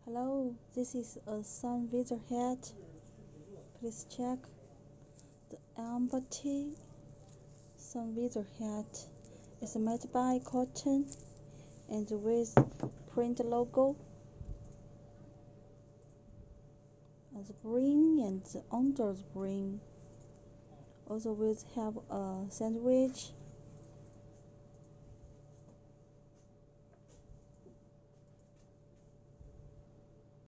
Hello, this is a sun Visor hat. Please check the empty sun Visor hat. It's made by cotton and with print logo and the brim and the under the brim. Also will have a sandwich